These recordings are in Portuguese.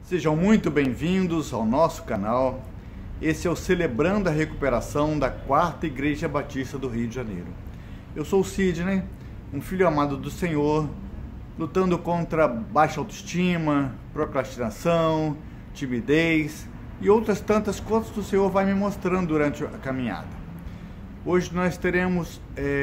Sejam muito bem-vindos ao nosso canal. Esse é o Celebrando a Recuperação da 4ª Igreja Batista do Rio de Janeiro. Eu sou o Sidney, um filho amado do Senhor, lutando contra baixa autoestima, procrastinação, timidez e outras tantas coisas que o Senhor vai me mostrando durante a caminhada. Hoje nós teremos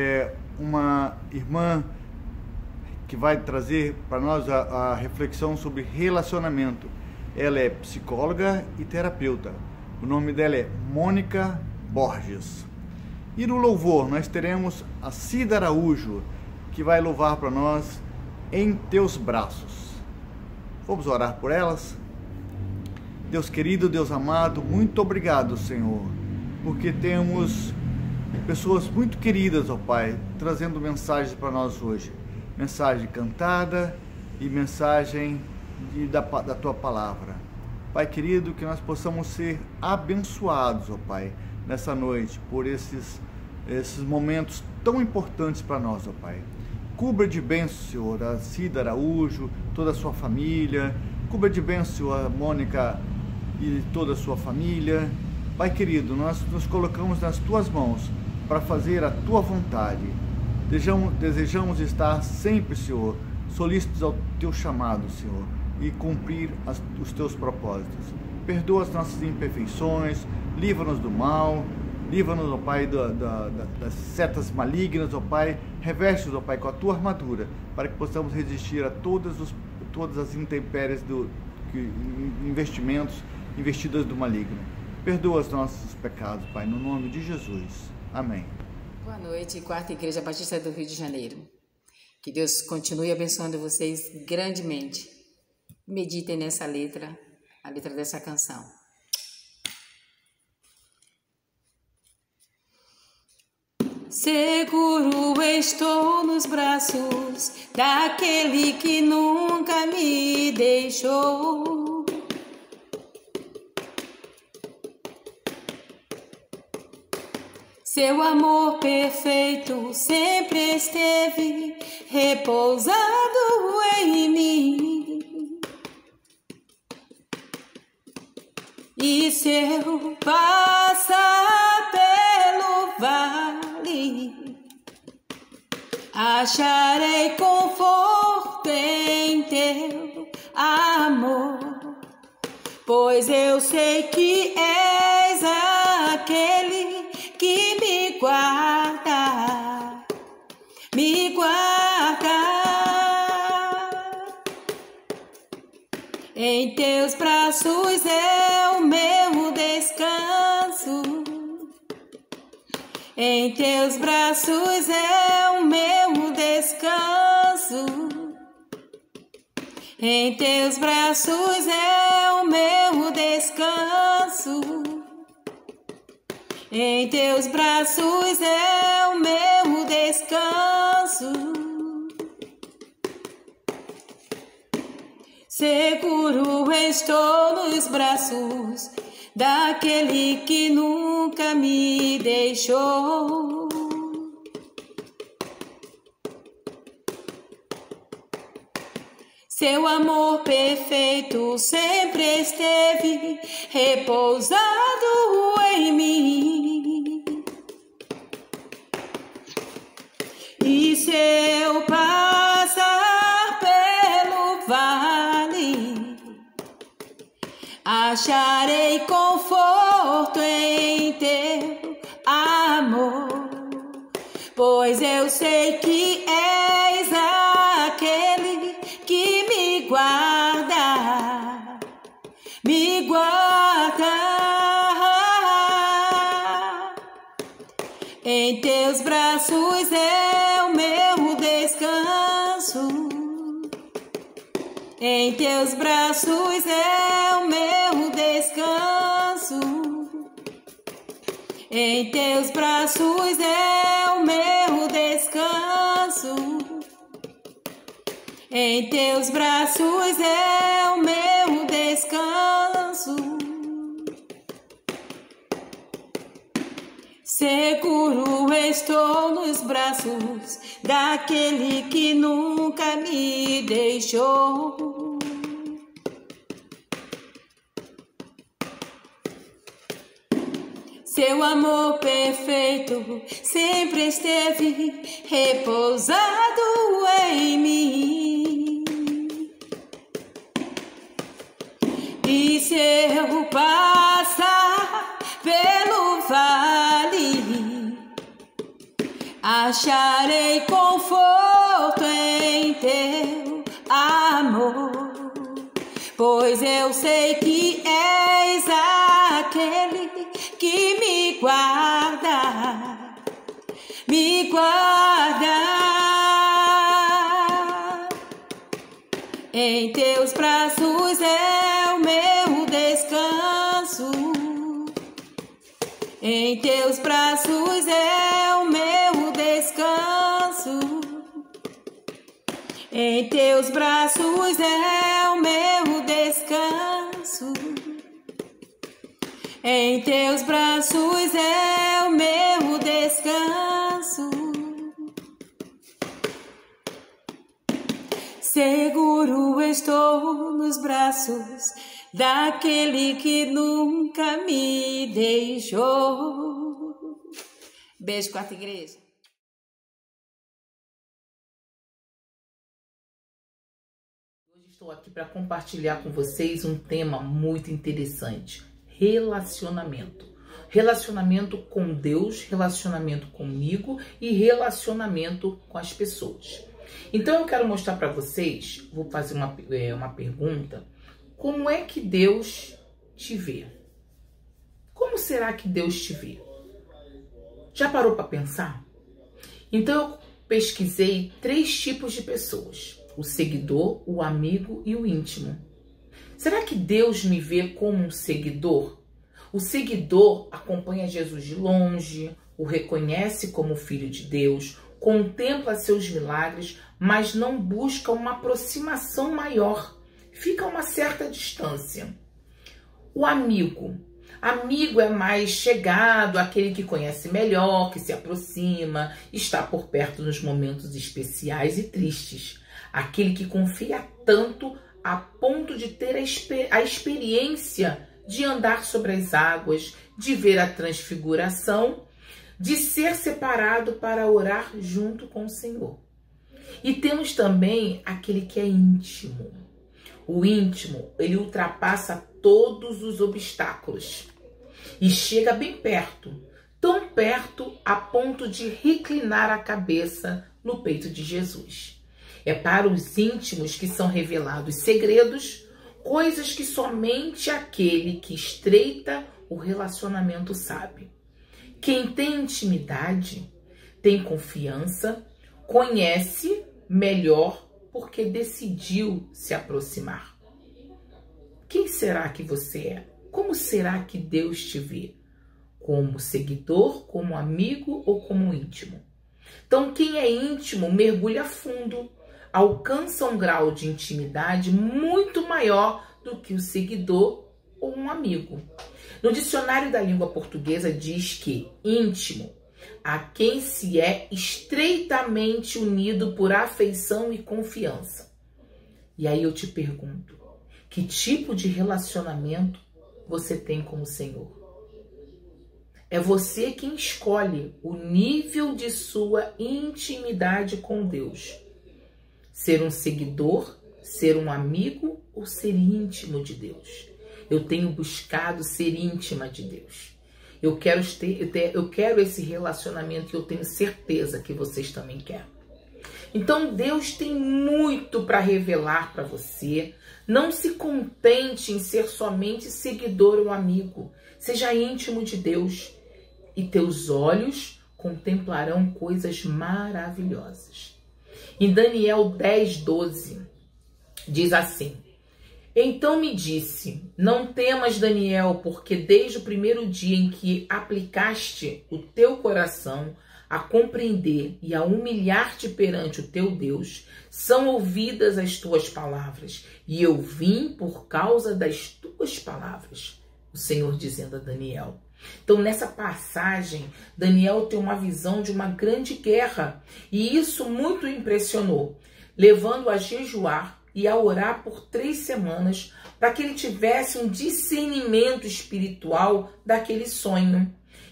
uma irmã que vai trazer para nós a reflexão sobre relacionamento. Ela é psicóloga e terapeuta. O nome dela é Mônica Borges. E no louvor nós teremos a Cida Araújo, que vai louvar para nós Em Teus Braços. Vamos orar por elas? Deus querido, Deus amado, muito obrigado, Senhor, porque temos pessoas muito queridas, ó Pai, trazendo mensagens para nós hoje. Mensagem cantada e mensagem da Tua Palavra. Pai querido, que nós possamos ser abençoados, ó Pai, nessa noite, por esses momentos tão importantes para nós, ó Pai. Cubra de bênção, Senhor, a Cida Araújo, toda a sua família. Cubra de bênção, Senhor, a Mônica e toda a sua família. Pai querido, nós nos colocamos nas Tuas mãos para fazer a Tua vontade. Desejamos estar sempre, Senhor, solícitos ao Teu chamado, Senhor, e cumprir os Teus propósitos. Perdoa as nossas imperfeições, livra-nos do mal, livra-nos, ó Pai, das setas malignas, ó Pai. Reveste-nos, ó Pai, com a Tua armadura, para que possamos resistir a todas as intempéries investimentos investidas do maligno. Perdoa os nossos pecados, Pai, no nome de Jesus. Amém. Boa noite, 4ª Igreja Batista do Rio de Janeiro. Que Deus continue abençoando vocês grandemente. Meditem nessa letra, a letra dessa canção. Seguro estou nos braços daquele que nunca me deixou. Seu amor perfeito sempre esteve repousado em mim. E se eu passar pelo vale, acharei conforto em Teu amor, pois eu sei que és aquele que me guarda, me guarda. Em Teus braços é o meu descanso, em Teus braços é o meu descanso, em Teus braços é o meu descanso, em Teus braços é o meu descanso. Seguro estou nos braços daquele que nunca me deixou. Seu amor perfeito sempre esteve repousado em mim. E se eu passar pelo vale, acharei conforto em Teu amor, pois eu sei que és aquele que me guarda, me guarda. Em Teus braços é o meu descanso, em Teus braços é o meu descanso, em Teus braços é o meu descanso, em Teus braços é o meu descanso. Seguro estou nos braços daquele que nunca me deixou. Seu amor perfeito sempre esteve repousado em mim. E se eu passar pelo vale, acharei conforto em teu amor, pois eu sei que és aquele que me guarda, me guarda. Em teus braços é o meu descanso, em teus braços é o meu descanso, em teus braços é o meu descanso, em teus braços é o meu descanso. Seguro estou nos braços daquele que nunca me deixou. Beijo, Quarta Igreja. Hoje estou aqui para compartilhar com vocês um tema muito interessante: relacionamento. Relacionamento com Deus, relacionamento comigo e relacionamento com as pessoas. Então eu quero mostrar para vocês, vou fazer uma pergunta: como é que Deus te vê? Como será que Deus te vê? Já parou para pensar? Então eu pesquisei 3 tipos de pessoas: o seguidor, o amigo e o íntimo. Será que Deus me vê como um seguidor? O seguidor acompanha Jesus de longe, o reconhece como filho de Deus, contempla seus milagres, mas não busca uma aproximação maior, fica a uma certa distância. O amigo é mais chegado, aquele que conhece melhor, que se aproxima, está por perto nos momentos especiais e tristes, aquele que confia tanto a ponto de ter a experiência de andar sobre as águas, de ver a transfiguração, de ser separado para orar junto com o Senhor. E temos também aquele que é íntimo. O íntimo, ele ultrapassa todos os obstáculos e chega bem perto, tão perto a ponto de reclinar a cabeça no peito de Jesus. É para os íntimos que são revelados segredos, coisas que somente aquele que estreita o relacionamento sabe. Quem tem intimidade, tem confiança, conhece melhor porque decidiu se aproximar. Quem será que você é? Como será que Deus te vê? Como seguidor, como amigo ou como íntimo? Então, quem é íntimo mergulha fundo, alcança um grau de intimidade muito maior do que o seguidor ou um amigo. No dicionário da língua portuguesa diz que íntimo, a quem se é estreitamente unido por afeição e confiança. E aí eu te pergunto, que tipo de relacionamento você tem com o Senhor? É você quem escolhe o nível de sua intimidade com Deus. Ser um seguidor, ser um amigo ou ser íntimo de Deus? Eu tenho buscado ser íntima de Deus. Eu quero esse relacionamento e eu tenho certeza que vocês também querem. Então Deus tem muito para revelar para você. Não se contente em ser somente seguidor ou amigo. Seja íntimo de Deus e teus olhos contemplarão coisas maravilhosas. Em Daniel 10:12 diz assim: então me disse, não temas, Daniel, porque desde o primeiro dia em que aplicaste o teu coração a compreender e a humilhar-te perante o teu Deus, são ouvidas as tuas palavras, e eu vim por causa das tuas palavras. O Senhor dizendo a Daniel. Então, nessa passagem, Daniel tem uma visão de uma grande guerra, e isso muito o impressionou, levando a jejuar e a orar por 3 semanas para que ele tivesse um discernimento espiritual daquele sonho.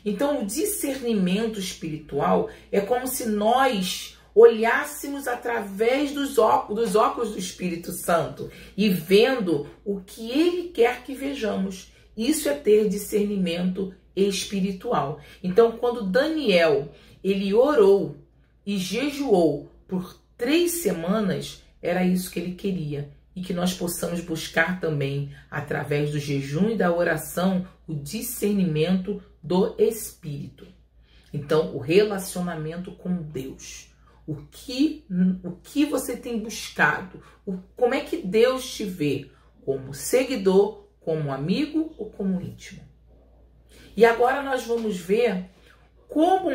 Então, o discernimento espiritual é como se nós olhássemos através dos óculos do Espírito Santo e vendo o que ele quer que vejamos. Isso é ter discernimento espiritual. Então, quando Daniel, ele orou e jejuou por 3 semanas, era isso que ele queria. E que nós possamos buscar também, através do jejum e da oração, o discernimento do Espírito. Então, o relacionamento com Deus. O que você tem buscado? Como é que Deus te vê? Como seguidor, como amigo ou como íntimo? E agora nós vamos ver como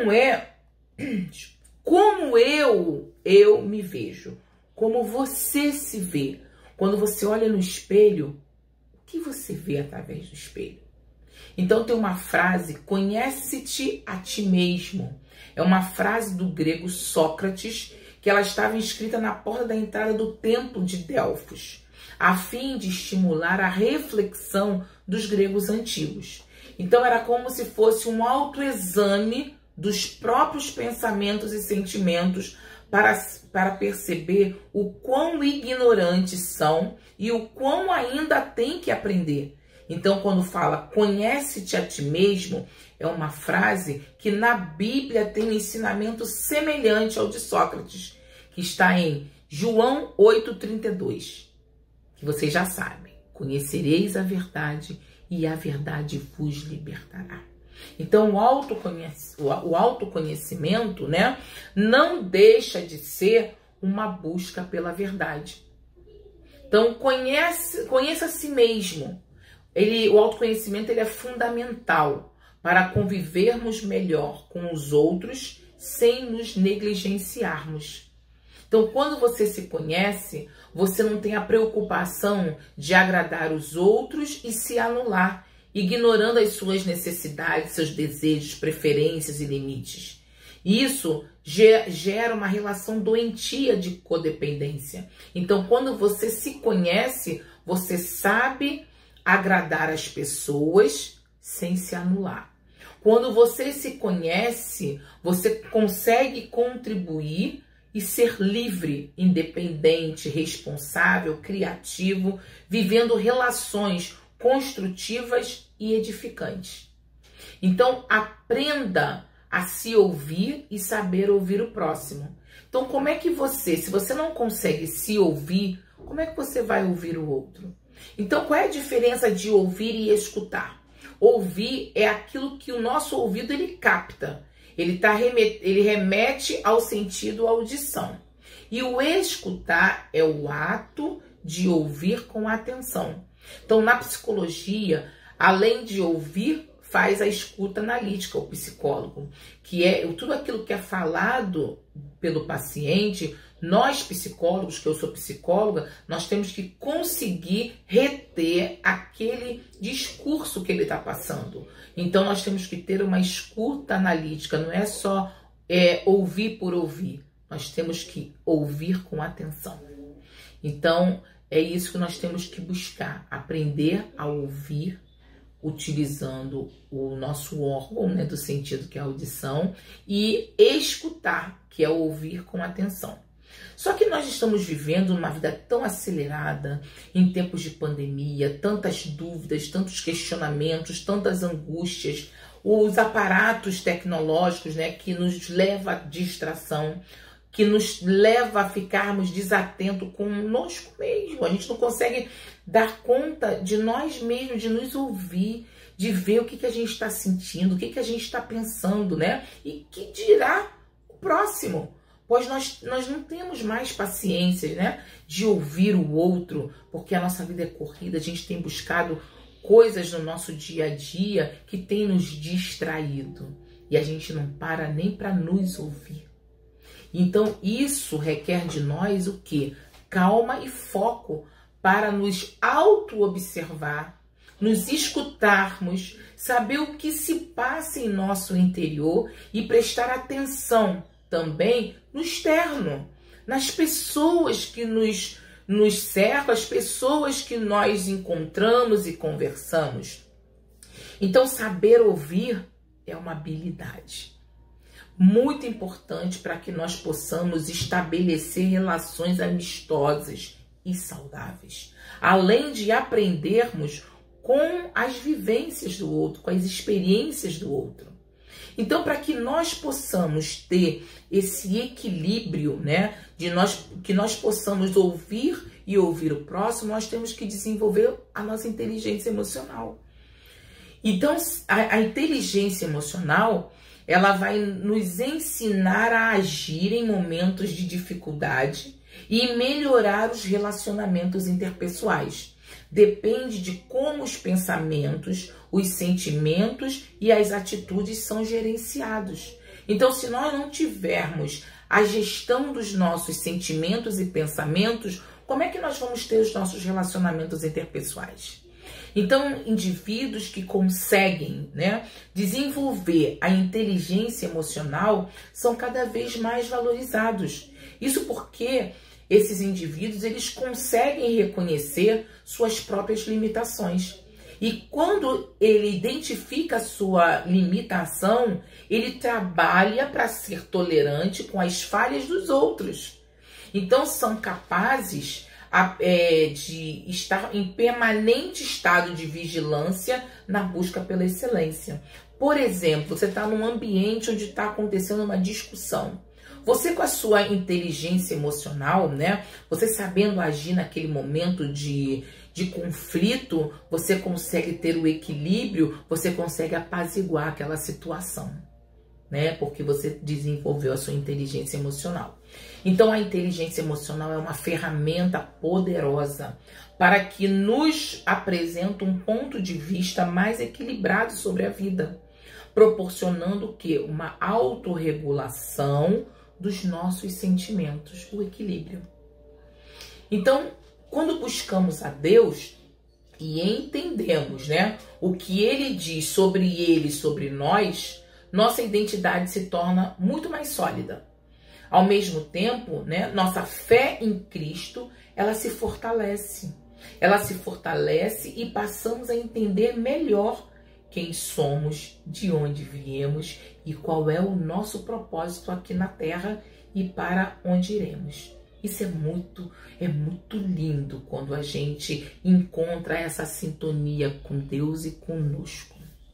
eu me vejo. Como você se vê. Quando você olha no espelho, o que você vê através do espelho? Então tem uma frase, conhece-te a ti mesmo. É uma frase do grego Sócrates, que ela estava inscrita na porta da entrada do templo de Delfos, a fim de estimular a reflexão dos gregos antigos. Então era como se fosse um autoexame dos próprios pensamentos e sentimentos para perceber o quão ignorantes são e o quão ainda tem que aprender. Então, quando fala conhece-te a ti mesmo, é uma frase que na Bíblia tem um ensinamento semelhante ao de Sócrates, que está em João 8,32, que vocês já sabem. Conhecereis a verdade e a verdade vos libertará. Então, o autoconhecimento, né, não deixa de ser uma busca pela verdade. Então, conheça a si mesmo. O autoconhecimento ele é fundamental para convivermos melhor com os outros sem nos negligenciarmos. Então, quando você se conhece, você não tem a preocupação de agradar os outros e se anular, ignorando as suas necessidades, seus desejos, preferências e limites. Isso gera uma relação doentia de codependência. Então, quando você se conhece, você sabe agradar as pessoas sem se anular. Quando você se conhece, você consegue contribuir e ser livre, independente, responsável, criativo, vivendo relações construtivas e edificantes. Então, aprenda a se ouvir e saber ouvir o próximo. Então, como é que se você não consegue se ouvir, como é que você vai ouvir o outro? Então, qual é a diferença de ouvir e escutar? Ouvir é aquilo que o nosso ouvido ele capta. Ele remete ao sentido audição. E o escutar é o ato de ouvir com atenção. Então, na psicologia, além de ouvir, faz a escuta analítica, o psicólogo, que é tudo aquilo que é falado pelo paciente. Nós, psicólogos, que eu sou psicóloga, nós temos que conseguir reter aquele discurso que ele está passando. Então, nós temos que ter uma escuta analítica, não é só ouvir por ouvir. Nós temos que ouvir com atenção. Então, é isso que nós temos que buscar, aprender a ouvir, utilizando o nosso órgão, né, do sentido que é a audição, e escutar, que é ouvir com atenção. Só que nós estamos vivendo uma vida tão acelerada, em tempos de pandemia, tantas dúvidas, tantos questionamentos, tantas angústias, os aparatos tecnológicos, né, que nos leva à distração, que nos leva a ficarmos desatentos conosco mesmo. A gente não consegue dar conta de nós mesmos, de nos ouvir, de ver o que a gente está sentindo, o que a gente está pensando, né? E que dirá o próximo. Pois nós não temos mais paciência, né, de ouvir o outro, porque a nossa vida é corrida, a gente tem buscado coisas no nosso dia a dia que tem nos distraído. E a gente não para nem para nos ouvir. Então, isso requer de nós o quê? Calma e foco para nos auto-observar, nos escutarmos, saber o que se passa em nosso interior e prestar atenção também no externo, nas pessoas que nos cercam, as pessoas que nós encontramos e conversamos. Então, saber ouvir é uma habilidade muito importante para que nós possamos estabelecer relações amistosas e saudáveis, além de aprendermos com as vivências do outro, com as experiências do outro. Então, para que nós possamos ter esse equilíbrio, né, que nós possamos ouvir e ouvir o próximo, nós temos que desenvolver a nossa inteligência emocional. Então, a inteligência emocional, ela vai nos ensinar a agir em momentos de dificuldade e melhorar os relacionamentos interpessoais. Depende de como os pensamentos, os sentimentos e as atitudes são gerenciados. Então, se nós não tivermos a gestão dos nossos sentimentos e pensamentos, como é que nós vamos ter os nossos relacionamentos interpessoais? Então, indivíduos que conseguem, né, desenvolver a inteligência emocional são cada vez mais valorizados. Isso porque esses indivíduos, eles conseguem reconhecer suas próprias limitações. E quando ele identifica a sua limitação, ele trabalha para ser tolerante com as falhas dos outros. Então, são capazes de estar em permanente estado de vigilância na busca pela excelência. Por exemplo, você está num ambiente onde está acontecendo uma discussão. Você, com a sua inteligência emocional, né, você sabendo agir naquele momento de conflito, você consegue ter o equilíbrio, você consegue apaziguar aquela situação, né, porque você desenvolveu a sua inteligência emocional. Então, a inteligência emocional é uma ferramenta poderosa para que nos apresente um ponto de vista mais equilibrado sobre a vida, proporcionando o quê? Uma autorregulação dos nossos sentimentos, o equilíbrio. Então, quando buscamos a Deus e entendemos, né, o que Ele diz sobre Ele, sobre nós, nossa identidade se torna muito mais sólida. Ao mesmo tempo, né, nossa fé em Cristo, ela se fortalece. Ela se fortalece e passamos a entender melhor quem somos, de onde viemos e qual é o nosso propósito aqui na Terra e para onde iremos. Isso é muito lindo quando a gente encontra essa sintonia com Deus e conosco.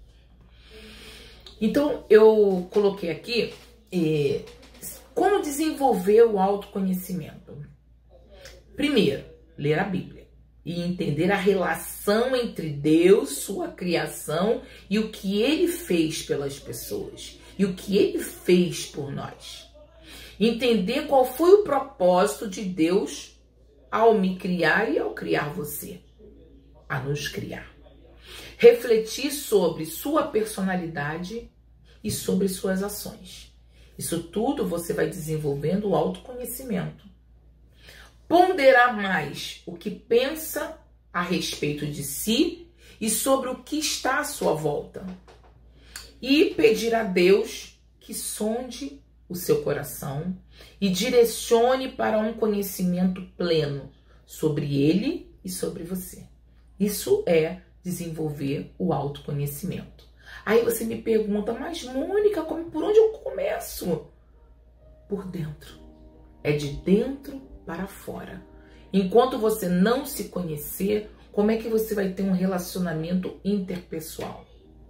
Então, eu coloquei aqui como desenvolver o autoconhecimento. Primeiro, ler a Bíblia e entender a relação entre Deus, sua criação e o que Ele fez pelas pessoas e o que Ele fez por nós. Entender qual foi o propósito de Deus ao me criar e ao criar você, a nos criar. Refletir sobre sua personalidade e sobre suas ações. Isso tudo você vai desenvolvendo o autoconhecimento. Ponderar mais o que pensa a respeito de si e sobre o que está à sua volta. E pedir a Deus que sonde o seu coração e direcione para um conhecimento pleno sobre ele e sobre você. Isso é desenvolver o autoconhecimento. Aí você me pergunta, mas Mônica, por onde eu começo? Por dentro. É de dentro para fora. Enquanto você não se conhecer, como é que você vai ter um relacionamento interpessoal?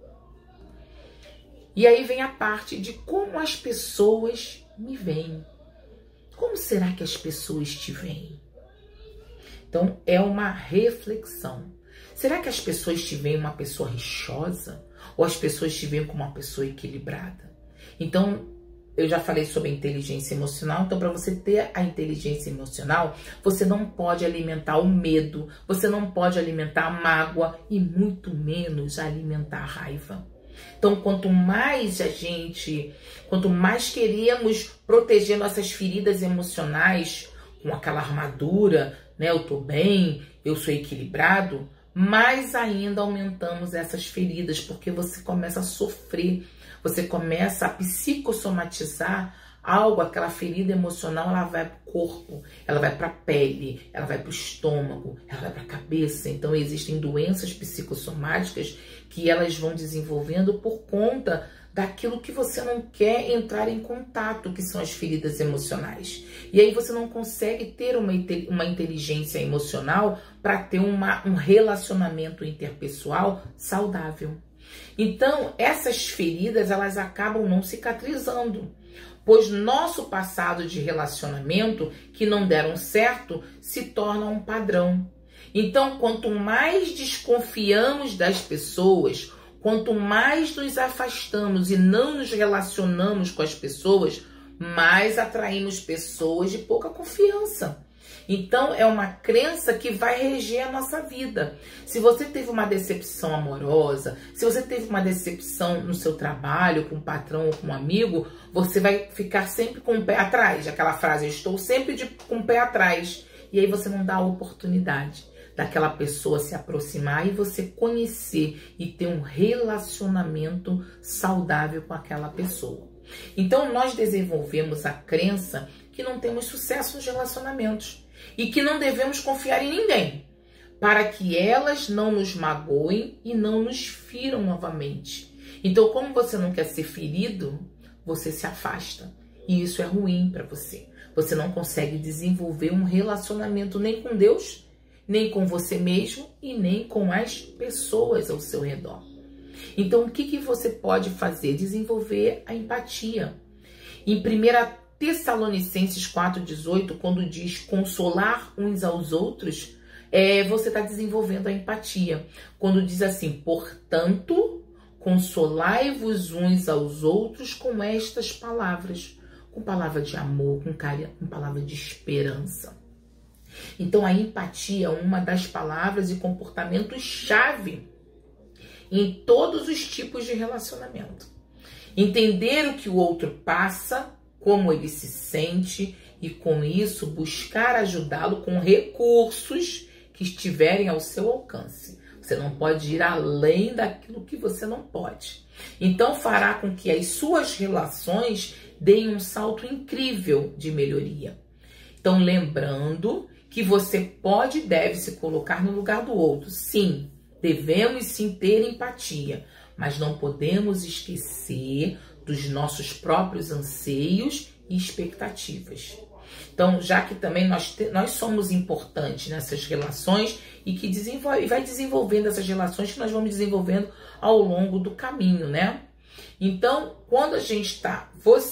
E aí vem a parte de como as pessoas me veem. Como será que as pessoas te veem? Então, é uma reflexão. Será que as pessoas te veem uma pessoa rixosa? Ou as pessoas te veem como uma pessoa equilibrada? Então, eu já falei sobre a inteligência emocional. Então, para você ter a inteligência emocional, você não pode alimentar o medo, você não pode alimentar a mágoa e muito menos alimentar a raiva. Então, quanto mais queremos proteger nossas feridas emocionais com aquela armadura, né? Eu tô bem, eu sou equilibrado, mais ainda aumentamos essas feridas, porque você começa a sofrer, você começa a psicossomatizar algo, aquela ferida emocional, ela vai para o corpo, ela vai para a pele, ela vai para o estômago, ela vai para a cabeça. Então existem doenças psicossomáticas que elas vão desenvolvendo por conta daquilo que você não quer entrar em contato, que são as feridas emocionais. E aí você não consegue ter uma inteligência emocional para ter um relacionamento interpessoal saudável. Então, essas feridas, elas acabam não cicatrizando, pois nosso passado de relacionamento que não deram certo se torna um padrão. Então, quanto mais desconfiamos das pessoas, quanto mais nos afastamos e não nos relacionamos com as pessoas, mais atraímos pessoas de pouca confiança. Então, é uma crença que vai reger a nossa vida. Se você teve uma decepção amorosa, se você teve uma decepção no seu trabalho, com um patrão ou com um amigo, você vai ficar sempre com o pé atrás. Aquela frase, eu estou sempre com o pé atrás. E aí você não dá a oportunidade daquela pessoa se aproximar e você conhecer e ter um relacionamento saudável com aquela pessoa. Então, nós desenvolvemos a crença que não temos sucesso nos relacionamentos e que não devemos confiar em ninguém, para que elas não nos magoem e não nos firam novamente. Então, como você não quer ser ferido, você se afasta. E isso é ruim para você. Você não consegue desenvolver um relacionamento nem com Deus, nem com você mesmo e nem com as pessoas ao seu redor. Então, o que você pode fazer? Desenvolver a empatia. Em 1 Tessalonicenses 4,18, quando diz consolar uns aos outros, você está desenvolvendo a empatia. Quando diz assim, portanto, consolai-vos uns aos outros com estas palavras, com palavra de amor, com palavra de esperança. Então, a empatia é uma das palavras e comportamentos-chave em todos os tipos de relacionamento. Entender o que o outro passa, como ele se sente e, com isso, buscar ajudá-lo com recursos que estiverem ao seu alcance. Você não pode ir além daquilo que você não pode. Então, fará com que as suas relações deem um salto incrível de melhoria. Então, lembrando que você pode e deve se colocar no lugar do outro. Sim, devemos sim ter empatia, mas não podemos esquecer dos nossos próprios anseios e expectativas. Então, já que também nós somos importantes nessas relações e que vai desenvolvendo essas relações que nós vamos desenvolvendo ao longo do caminho, né? Então, quando a gente está,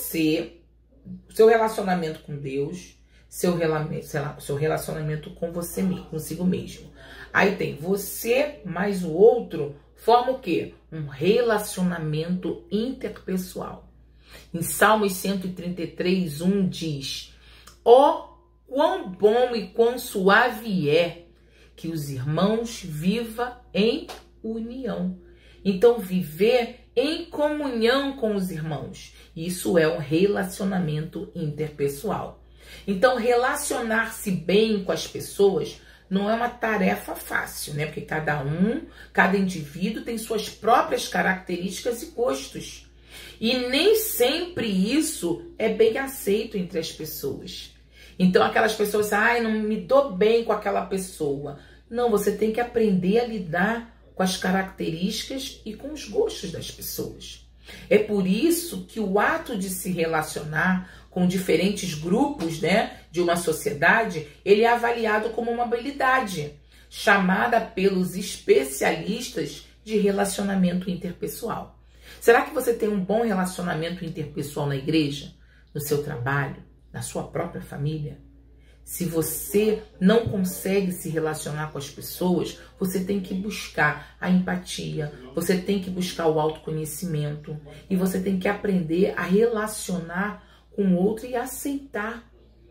seu relacionamento com Deus, seu relacionamento com você mesmo, consigo mesmo. Aí tem você mais o outro, forma o quê? Um relacionamento interpessoal. Em Salmos 133:1 diz: ó, quão bom e quão suave é que os irmãos vivam em união. Então, viver em comunhão com os irmãos. Isso é um relacionamento interpessoal. Então, relacionar-se bem com as pessoas não é uma tarefa fácil, né? Porque cada indivíduo tem suas próprias características e gostos. E nem sempre isso é bem aceito entre as pessoas. Então, aquelas pessoas, não me dou bem com aquela pessoa. Não, você tem que aprender a lidar com as características e com os gostos das pessoas. É por isso que o ato de se relacionar com diferentes grupos, né, de uma sociedade, ele é avaliado como uma habilidade, chamada pelos especialistas de relacionamento interpessoal. Será que você tem um bom relacionamento interpessoal na igreja, no seu trabalho, na sua própria família? Se você não consegue se relacionar com as pessoas, você tem que buscar a empatia, você tem que buscar o autoconhecimento e você tem que aprender a relacionar com o outro e aceitar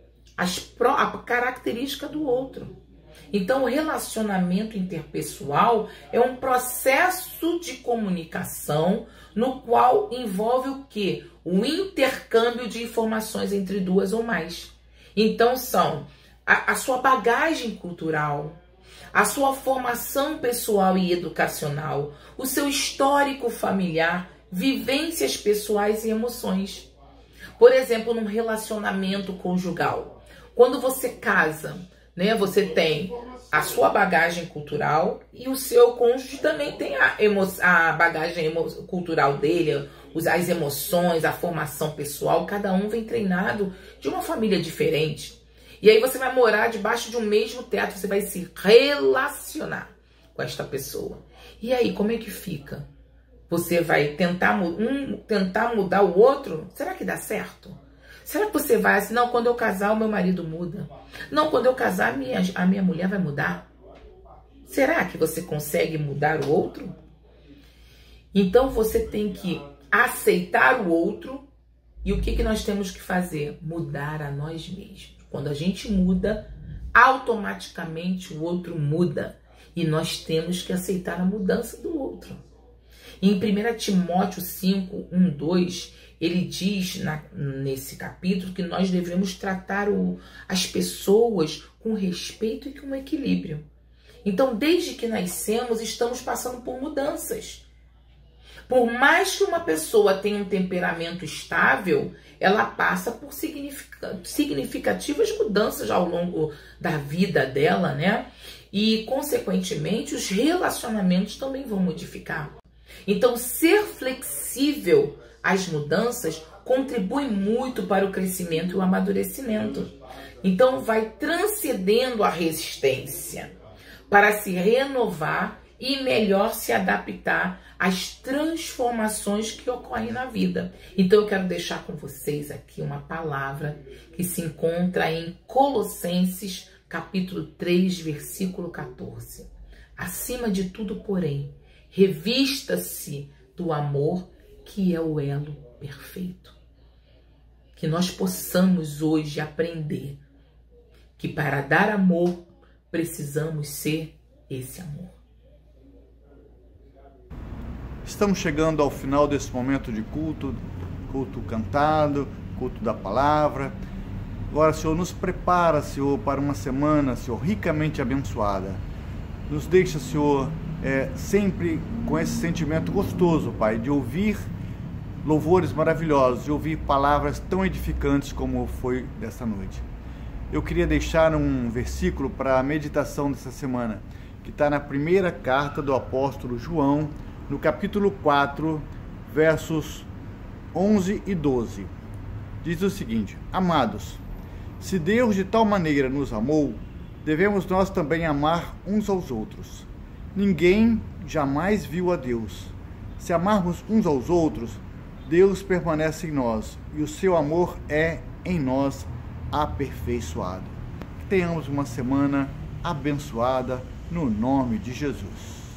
a característica do outro. Então, o relacionamento interpessoal é um processo de comunicação no qual envolve o quê? O intercâmbio de informações entre duas ou mais. Então, são a sua bagagem cultural, a sua formação pessoal e educacional, o seu histórico familiar, vivências pessoais e emoções. Por exemplo, num relacionamento conjugal. Quando você casa, né, você tem a sua bagagem cultural e o seu cônjuge também tem a bagagem cultural dele, as emoções, a formação pessoal. Cada um vem treinado de uma família diferente. E aí você vai morar debaixo de um mesmo teto, você vai se relacionar com esta pessoa. E aí, como é que fica? Você vai tentar mudar o outro? Será que dá certo? Será que você vai assim, não, quando eu casar o meu marido muda? Não, quando eu casar a minha mulher vai mudar? Será que você consegue mudar o outro? Então você tem que aceitar o outro. E o que nós temos que fazer? Mudar a nós mesmos. Quando a gente muda, automaticamente o outro muda. E nós temos que aceitar a mudança do outro. Em 1 Timóteo 5, 1, 2, ele diz nesse capítulo que nós devemos tratar as pessoas com respeito e com equilíbrio. Então, desde que nascemos, estamos passando por mudanças. Por mais que uma pessoa tenha um temperamento estável, ela passa por significativas mudanças ao longo da vida dela, né? E, consequentemente, os relacionamentos também vão modificar. Então, ser flexível às mudanças contribui muito para o crescimento e o amadurecimento. Então, vai transcendendo a resistência para se renovar e melhor se adaptar às transformações que ocorrem na vida. Então, eu quero deixar com vocês aqui uma palavra que se encontra em Colossenses, capítulo 3, versículo 14. Acima de tudo, porém, revista-se do amor, que é o elo perfeito. Que nós possamos hoje aprender que para dar amor, precisamos ser esse amor. Estamos chegando ao final desse momento de culto cantado, culto da palavra. Agora, Senhor, nos prepara, Senhor, para uma semana, Senhor, ricamente abençoada. Nos deixa, Senhor, sempre com esse sentimento gostoso, Pai, de ouvir louvores maravilhosos, de ouvir palavras tão edificantes como foi dessa noite. Eu queria deixar um versículo para a meditação dessa semana, que está na primeira carta do apóstolo João, no capítulo 4, versos 11 e 12. Diz o seguinte: Amados, se Deus de tal maneira nos amou, devemos nós também amar uns aos outros. Ninguém jamais viu a Deus. Se amarmos uns aos outros, Deus permanece em nós e o seu amor é em nós aperfeiçoado. Que tenhamos uma semana abençoada no nome de Jesus.